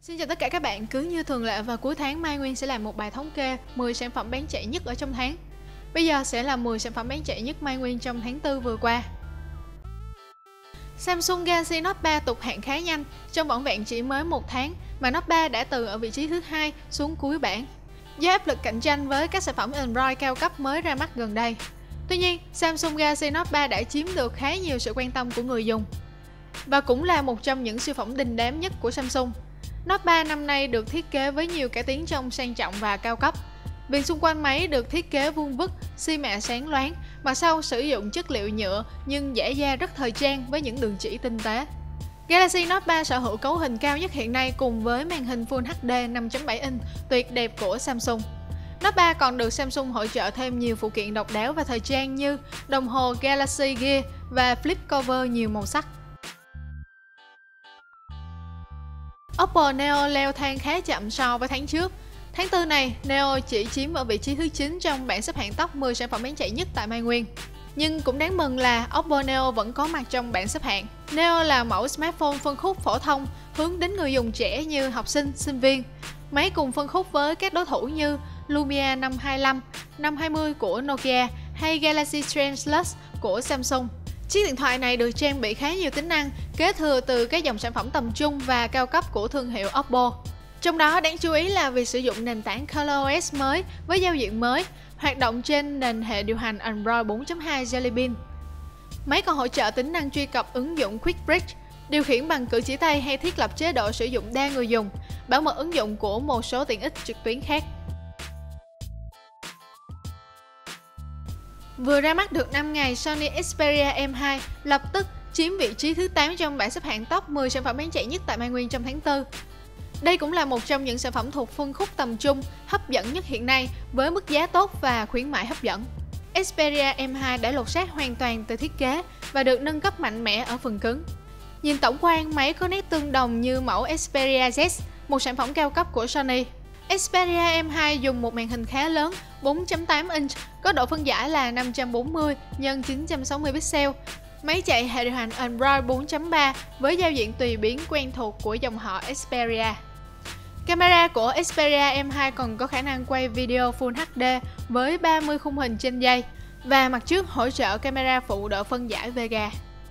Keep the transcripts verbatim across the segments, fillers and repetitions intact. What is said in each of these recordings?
Xin chào tất cả các bạn, cứ như thường lệ vào cuối tháng Mai Nguyên sẽ làm một bài thống kê mười sản phẩm bán chạy nhất ở trong tháng. Bây giờ sẽ là mười sản phẩm bán chạy nhất Mai Nguyên trong tháng tư vừa qua. Samsung Galaxy Note ba tụt hạng khá nhanh, trong vỏn vẹn chỉ mới một tháng mà Note ba đã từ ở vị trí thứ hai xuống cuối bảng, do áp lực cạnh tranh với các sản phẩm Android cao cấp mới ra mắt gần đây. Tuy nhiên, Samsung Galaxy Note ba đã chiếm được khá nhiều sự quan tâm của người dùng và cũng là một trong những siêu phẩm đình đám nhất của Samsung. Note ba năm nay được thiết kế với nhiều cải tiến trông sang trọng và cao cấp. Viền xung quanh máy được thiết kế vuông vức, xi mạ sáng loáng, mặt sau sử dụng chất liệu nhựa nhưng dẻ da rất thời trang với những đường chỉ tinh tế. Galaxy Note ba sở hữu cấu hình cao nhất hiện nay cùng với màn hình Full hát đê năm chấm bảy inch tuyệt đẹp của Samsung. Note ba còn được Samsung hỗ trợ thêm nhiều phụ kiện độc đáo và thời trang như đồng hồ Galaxy Gear và flip cover nhiều màu sắc. Oppo Neo leo thang khá chậm so với tháng trước. Tháng tư này, Neo chỉ chiếm ở vị trí thứ chín trong bảng xếp hạng top mười sản phẩm bán chạy nhất tại Mai Nguyên. Nhưng cũng đáng mừng là Oppo Neo vẫn có mặt trong bảng xếp hạng. Neo là mẫu smartphone phân khúc phổ thông hướng đến người dùng trẻ như học sinh, sinh viên. Máy cùng phân khúc với các đối thủ như Lumia năm hai lăm, năm hai mươi của Nokia hay Galaxy Trend Plus của Samsung. Chiếc điện thoại này được trang bị khá nhiều tính năng kế thừa từ các dòng sản phẩm tầm trung và cao cấp của thương hiệu Oppo. Trong đó đáng chú ý là việc sử dụng nền tảng ColorOS mới với giao diện mới, hoạt động trên nền hệ điều hành Android bốn chấm hai Jelly Bean. Máy còn hỗ trợ tính năng truy cập ứng dụng Quick Bridge, điều khiển bằng cử chỉ tay hay thiết lập chế độ sử dụng đa người dùng, bảo mật ứng dụng của một số tiện ích trực tuyến khác. Vừa ra mắt được năm ngày, Sony Xperia M hai lập tức chiếm vị trí thứ tám trong bảng xếp hạng top mười sản phẩm bán chạy nhất tại Mai Nguyên trong tháng tư. Đây cũng là một trong những sản phẩm thuộc phân khúc tầm trung hấp dẫn nhất hiện nay với mức giá tốt và khuyến mại hấp dẫn. Xperia M hai đã lột xác hoàn toàn từ thiết kế và được nâng cấp mạnh mẽ ở phần cứng. Nhìn tổng quan, máy có nét tương đồng như mẫu Xperia Z, một sản phẩm cao cấp của Sony. Xperia M hai dùng một màn hình khá lớn bốn chấm tám inch, có độ phân giải là năm trăm bốn mươi nhân chín trăm sáu mươi pixel. Máy chạy hệ điều hành Android bốn chấm ba với giao diện tùy biến quen thuộc của dòng họ Xperia. Camera của Xperia M hai còn có khả năng quay video Full hát đê với ba mươi khung hình trên giây và mặt trước hỗ trợ camera phụ độ phân giải Vega.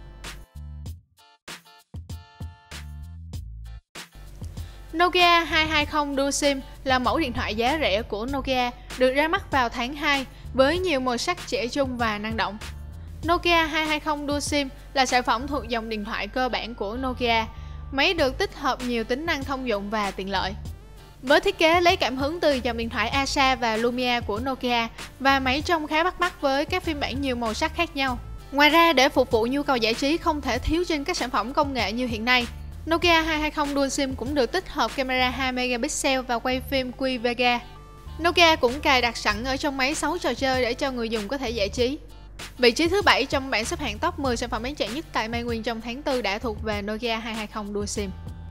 Nokia hai hai không Dual SIM là mẫu điện thoại giá rẻ của Nokia, được ra mắt vào tháng hai với nhiều màu sắc trẻ trung và năng động. Nokia hai hai không Dual SIM là sản phẩm thuộc dòng điện thoại cơ bản của Nokia. Máy được tích hợp nhiều tính năng thông dụng và tiện lợi. Với thiết kế lấy cảm hứng từ dòng điện thoại Asha và Lumia của Nokia, và máy trông khá bắt mắt với các phiên bản nhiều màu sắc khác nhau. Ngoài ra, để phục vụ nhu cầu giải trí không thể thiếu trên các sản phẩm công nghệ như hiện nay, Nokia hai hai không Dual SIM cũng được tích hợp camera hai megapixel và quay phim Q Vega. Nokia cũng cài đặt sẵn ở trong máy sáu trò chơi để cho người dùng có thể giải trí. Vị trí thứ bảy trong bảng xếp hạng top mười sản phẩm bán chạy nhất tại Mai Nguyên trong tháng tư đã thuộc về Nokia hai hai không Dual SIM.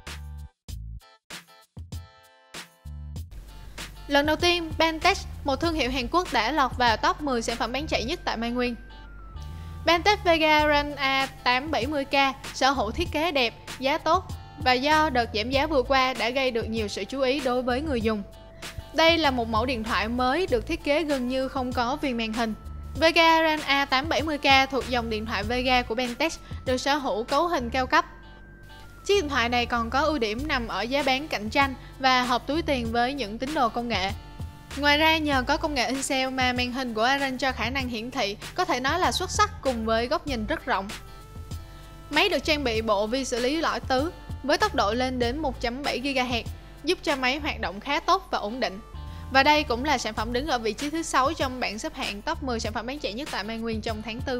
Lần đầu tiên, Bantech, một thương hiệu Hàn Quốc đã lọt vào top mười sản phẩm bán chạy nhất tại Mai Nguyên. Bantech Vega Run A tám bảy mươi K sở hữu thiết kế đẹp, giá tốt và do đợt giảm giá vừa qua đã gây được nhiều sự chú ý đối với người dùng. Đây là một mẫu điện thoại mới được thiết kế gần như không có viền màn hình. Vega Run A tám bảy mươi K thuộc dòng điện thoại Vega của Bantech được sở hữu cấu hình cao cấp. Chiếc điện thoại này còn có ưu điểm nằm ở giá bán cạnh tranh và hợp túi tiền với những tín đồ công nghệ. Ngoài ra, nhờ có công nghệ in-cell mà màn hình của Aran cho khả năng hiển thị có thể nói là xuất sắc cùng với góc nhìn rất rộng. Máy được trang bị bộ vi xử lý lõi tứ với tốc độ lên đến một phẩy bảy gi ga héc, giúp cho máy hoạt động khá tốt và ổn định. Và đây cũng là sản phẩm đứng ở vị trí thứ sáu trong bảng xếp hạng top mười sản phẩm bán chạy nhất tại Mai Nguyên trong tháng tư.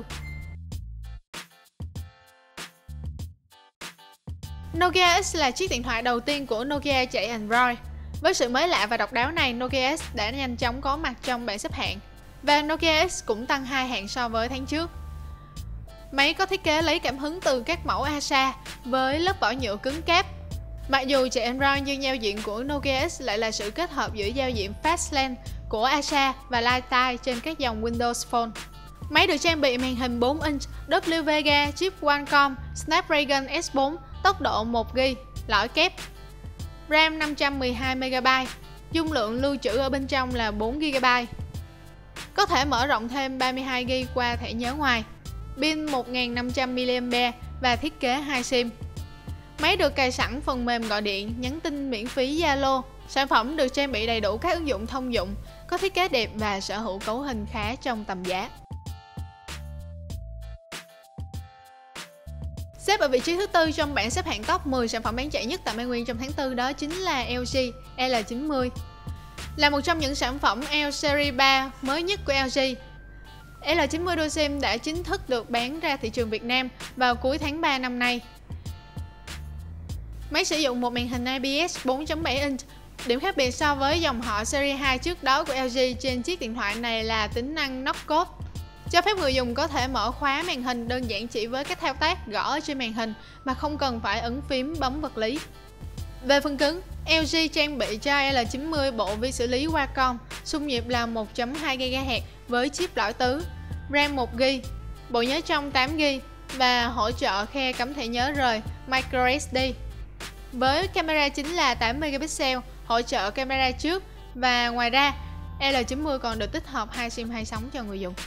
Nokia X là chiếc điện thoại đầu tiên của Nokia chạy Android. Với sự mới lạ và độc đáo này, Nokia X đã nhanh chóng có mặt trong bảng xếp hạng và Nokia X cũng tăng hai hạng so với tháng trước. Máy có thiết kế lấy cảm hứng từ các mẫu Asha với lớp vỏ nhựa cứng cáp. Mặc dù chạy Android nhưng giao diện của Nokia X lại là sự kết hợp giữa giao diện Fastlane của Asha và Lifetime trên các dòng Windows Phone. Máy được trang bị màn hình bốn inch, W Vega, chip Qualcomm, Snapdragon S bốn, tốc độ một gi ga bai, lõi kép. RAM năm trăm mười hai mê ga bai, dung lượng lưu trữ ở bên trong là bốn gi ga bai. Có thể mở rộng thêm ba mươi hai gi ga bai qua thẻ nhớ ngoài. Pin một nghìn năm trăm mi li am pe và thiết kế hai sim. Máy được cài sẵn phần mềm gọi điện, nhắn tin miễn phí Zalo. Sản phẩm được trang bị đầy đủ các ứng dụng thông dụng, có thiết kế đẹp và sở hữu cấu hình khá trong tầm giá. Xếp ở vị trí thứ tư trong bảng xếp hạng top mười sản phẩm bán chạy nhất tại Mai Nguyên trong tháng tư đó chính là lờ giê L chín mươi. Là một trong những sản phẩm L Series ba mới nhất của lờ giê. L chín mươi Dual SIM đã chính thức được bán ra thị trường Việt Nam vào cuối tháng ba năm nay. Máy sử dụng một màn hình I P S bốn chấm bảy inch. Điểm khác biệt so với dòng họ Series hai trước đó của lờ giê trên chiếc điện thoại này là tính năng Knock Code, cho phép người dùng có thể mở khóa màn hình đơn giản chỉ với các thao tác gõ trên màn hình mà không cần phải ấn phím bấm vật lý. Về phần cứng, lờ giê trang bị cho L chín mươi bộ vi xử lý Qualcomm, xung nhịp là một chấm hai gi ga héc với chip lõi tứ, RAM một gi ga bai, bộ nhớ trong tám gi ga bai và hỗ trợ khe cắm thẻ nhớ rời microSD. Với camera chính là tám mê ga pixel, hỗ trợ camera trước và ngoài ra L chín mươi còn được tích hợp hai sim hai sóng cho người dùng.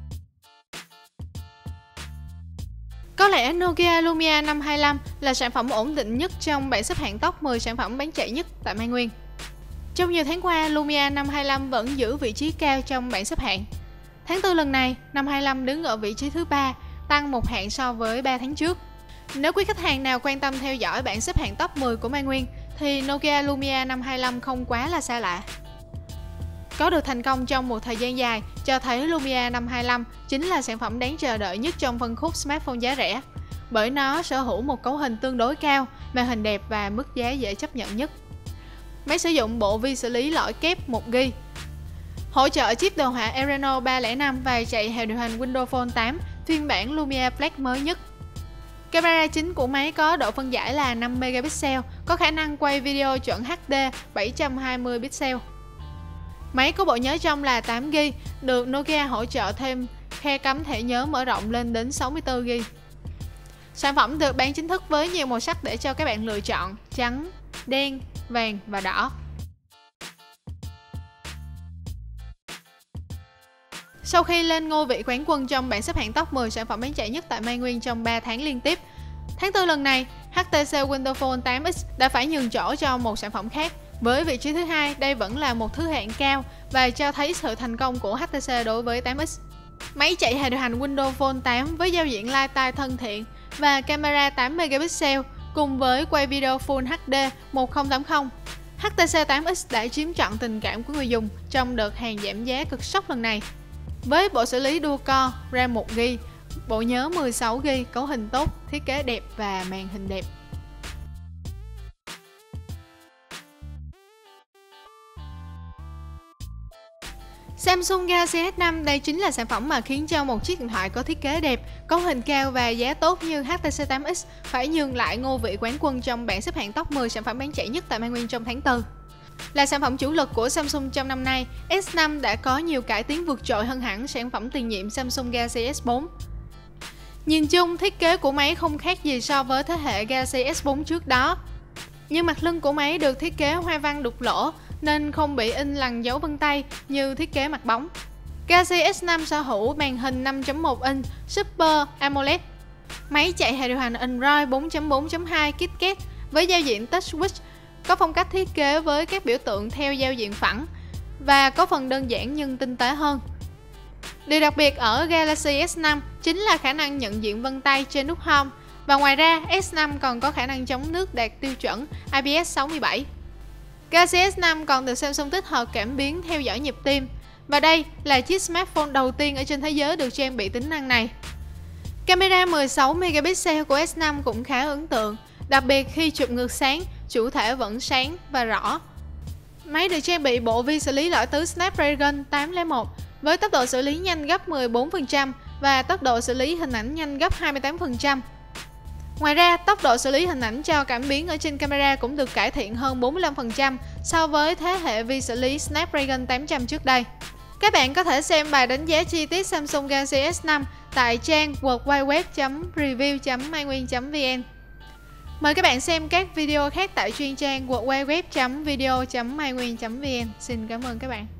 Có lẽ Nokia Lumia năm hai lăm là sản phẩm ổn định nhất trong bảng xếp hạng top mười sản phẩm bán chạy nhất tại Mai Nguyên. Trong nhiều tháng qua, Lumia năm hai lăm vẫn giữ vị trí cao trong bảng xếp hạng. Tháng tư lần này, năm hai lăm đứng ở vị trí thứ ba, tăng một hạng so với ba tháng trước. Nếu quý khách hàng nào quan tâm theo dõi bảng xếp hạng top mười của Mai Nguyên, thì Nokia Lumia năm hai lăm không quá là xa lạ. Có được thành công trong một thời gian dài cho thấy Lumia năm hai lăm chính là sản phẩm đáng chờ đợi nhất trong phân khúc smartphone giá rẻ, bởi nó sở hữu một cấu hình tương đối cao, màn hình đẹp và mức giá dễ chấp nhận nhất. Máy sử dụng bộ vi xử lý lõi kép một gi ga bai, hỗ trợ chip đồ họa Adreno ba không năm và chạy hệ điều hành Windows Phone tám phiên bản Lumia Flex mới nhất. Camera chính của máy có độ phân giải là năm mê ga pixel, có khả năng quay video chuẩn H D bảy trăm hai mươi pixel. Máy có bộ nhớ trong là tám gi ga bai, được Nokia hỗ trợ thêm khe cắm thẻ nhớ mở rộng lên đến sáu mươi tư gi ga bai. Sản phẩm được bán chính thức với nhiều màu sắc để cho các bạn lựa chọn: trắng, đen, vàng và đỏ. Sau khi lên ngôi vị quán quân trong bảng xếp hạng top mười sản phẩm bán chạy nhất tại Mai Nguyên trong ba tháng liên tiếp, tháng tư lần này, hát tê xê Windows Phone tám X đã phải nhường chỗ cho một sản phẩm khác. Với vị trí thứ hai, đây vẫn là một thứ hạng cao và cho thấy sự thành công của hát tê xê đối với tám X. Máy chạy hệ điều hành Windows Phone tám với giao diện lifestyle thân thiện và camera tám mê ga pixel cùng với quay video Full hát đê một nghìn tám mươi. hát tê xê tám X đã chiếm trọn tình cảm của người dùng trong đợt hàng giảm giá cực sốc lần này. Với bộ xử lý dual core, RAM một gi ga bai, bộ nhớ mười sáu gi ga bai, cấu hình tốt, thiết kế đẹp và màn hình đẹp. Samsung Galaxy S năm, đây chính là sản phẩm mà khiến cho một chiếc điện thoại có thiết kế đẹp, cấu hình cao và giá tốt như hát tê xê tám X phải nhường lại ngôi vị quán quân trong bảng xếp hạng top mười sản phẩm bán chạy nhất tại Mai Nguyên trong tháng tư. Là sản phẩm chủ lực của Samsung trong năm nay, S năm đã có nhiều cải tiến vượt trội hơn hẳn sản phẩm tiền nhiệm Samsung Galaxy S bốn. Nhìn chung, thiết kế của máy không khác gì so với thế hệ Galaxy S bốn trước đó. Nhưng mặt lưng của máy được thiết kế hoa văn đục lỗ nên không bị in lằn dấu vân tay như thiết kế mặt bóng. Galaxy S năm sở hữu màn hình năm chấm một inch Super AMOLED. Máy chạy hệ điều hành Android bốn chấm bốn chấm hai KitKat với giao diện Touch Switch, có phong cách thiết kế với các biểu tượng theo giao diện phẳng và có phần đơn giản nhưng tinh tế hơn. Điều đặc biệt ở Galaxy S năm chính là khả năng nhận diện vân tay trên nút Home, và ngoài ra S năm còn có khả năng chống nước đạt tiêu chuẩn I P S sáu mươi bảy. Galaxy S năm còn được Samsung tích hợp cảm biến theo dõi nhịp tim, và đây là chiếc smartphone đầu tiên ở trên thế giới được trang bị tính năng này. Camera mười sáu mê ga pixel của S năm cũng khá ấn tượng, đặc biệt khi chụp ngược sáng, chủ thể vẫn sáng và rõ. Máy được trang bị bộ vi xử lý lõi tứ Snapdragon tám không một với tốc độ xử lý nhanh gấp mười bốn phần trăm và tốc độ xử lý hình ảnh nhanh gấp hai mươi tám phần trăm. Ngoài ra, tốc độ xử lý hình ảnh cho cảm biến ở trên camera cũng được cải thiện hơn bốn mươi lăm phần trăm so với thế hệ vi xử lý Snapdragon tám trăm trước đây. Các bạn có thể xem bài đánh giá chi tiết Samsung Galaxy S năm tại trang w w w chấm review chấm mai nguyên chấm v n. Mời các bạn xem các video khác tại chuyên trang w w w chấm video chấm mai nguyên chấm v n. Xin cảm ơn các bạn.